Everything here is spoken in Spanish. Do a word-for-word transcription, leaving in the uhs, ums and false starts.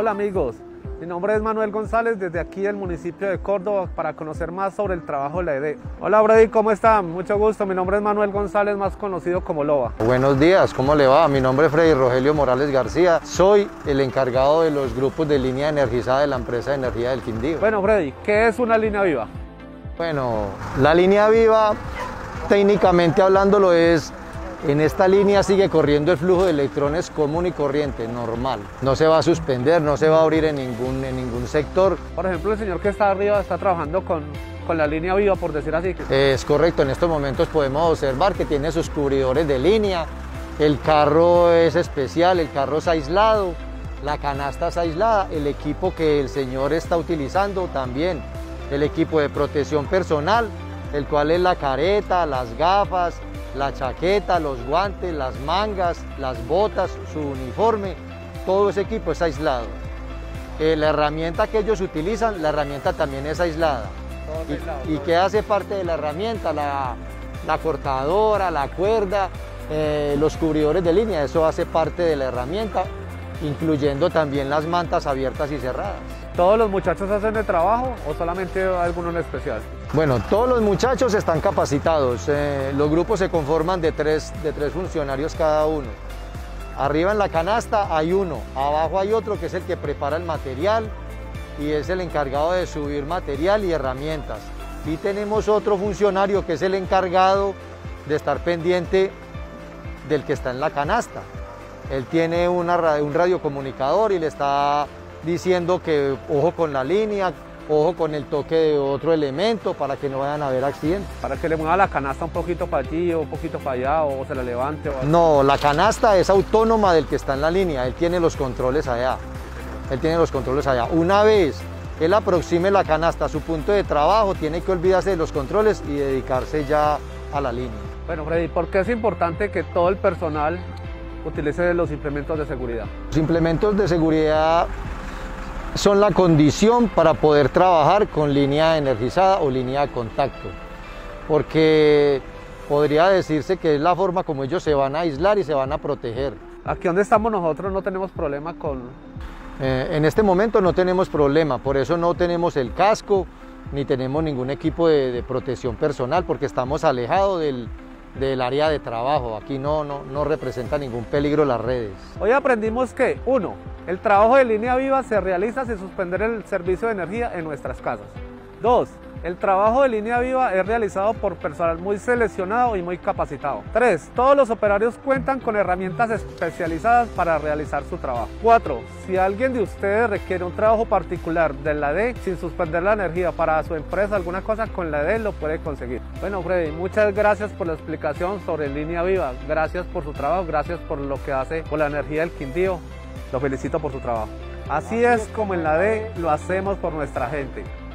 Hola amigos, mi nombre es Manuel González desde aquí del municipio de Córdoba para conocer más sobre el trabajo de la E D E. Hola Brady, ¿cómo están? Mucho gusto, mi nombre es Manuel González, más conocido como Loba. Buenos días, ¿cómo le va? Mi nombre es Freddy Rogelio Morales García, soy el encargado de los grupos de línea energizada de la empresa de energía del Quindío. Bueno Freddy, ¿qué es una línea viva? Bueno, la línea viva, técnicamente hablándolo, es en esta línea sigue corriendo el flujo de electrones común y corriente, normal. No se va a suspender, no se va a abrir en ningún, en ningún sector. Por ejemplo, el señor que está arriba está trabajando con, con la línea viva, por decir así. Es correcto, en estos momentos podemos observar que tiene sus cubridores de línea, el carro es especial, el carro es aislado, la canasta es aislada, el equipo que el señor está utilizando también, el equipo de protección personal, el cual es la careta, las gafas, la chaqueta, los guantes, las mangas, las botas, su uniforme, todo ese equipo es aislado. Eh, la herramienta que ellos utilizan, la herramienta también es aislada. Todo aislado, ¿Y, y qué hace parte de la herramienta? La, la cortadora, la cuerda, eh, los cubridores de línea, eso hace parte de la herramienta, incluyendo también las mantas abiertas y cerradas. ¿Todos los muchachos hacen el trabajo o solamente alguno en especial? Bueno, todos los muchachos están capacitados. Eh, los grupos se conforman de tres, de tres funcionarios cada uno. Arriba en la canasta hay uno, abajo hay otro que es el que prepara el material y es el encargado de subir material y herramientas. Y tenemos otro funcionario que es el encargado de estar pendiente del que está en la canasta. Él tiene una, un radiocomunicador y le está diciendo que ojo con la línea, ojo con el toque de otro elemento para que no vayan a haber accidentes. Para que le mueva la canasta un poquito para allí o un poquito para allá o se la levante. O no, la canasta es autónoma del que está en la línea, él tiene los controles allá. Él tiene los controles allá. Una vez él aproxime la canasta a su punto de trabajo, tiene que olvidarse de los controles y dedicarse ya a la línea. Bueno, Freddy, ¿por qué es importante que todo el personal utilice los implementos de seguridad? Los implementos de seguridad son la condición para poder trabajar con línea energizada o línea de contacto, porque podría decirse que es la forma como ellos se van a aislar y se van a proteger. Aquí donde estamos nosotros no tenemos problema con... Eh, en este momento no tenemos problema, por eso no tenemos el casco, ni tenemos ningún equipo de, de protección personal, porque estamos alejados del, del área de trabajo. Aquí no, no, no representa ningún peligro las redes. Hoy aprendimos que, uno, el trabajo de línea viva se realiza sin suspender el servicio de energía en nuestras casas. Dos, el trabajo de línea viva es realizado por personal muy seleccionado y muy capacitado. Tres, todos los operarios cuentan con herramientas especializadas para realizar su trabajo. Cuatro, si alguien de ustedes requiere un trabajo particular de la E D E sin suspender la energía para su empresa, alguna cosa con la E D E lo puede conseguir. Bueno Freddy, muchas gracias por la explicación sobre línea viva. Gracias por su trabajo, gracias por lo que hace por la energía del Quindío. Lo felicito por su trabajo. Así es como en la E D E lo hacemos por nuestra gente.